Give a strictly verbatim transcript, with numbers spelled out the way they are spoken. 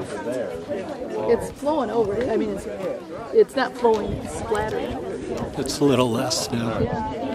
It's flowing over. I mean, it's it's not flowing, it's splattering over. It's a little less now. Yeah.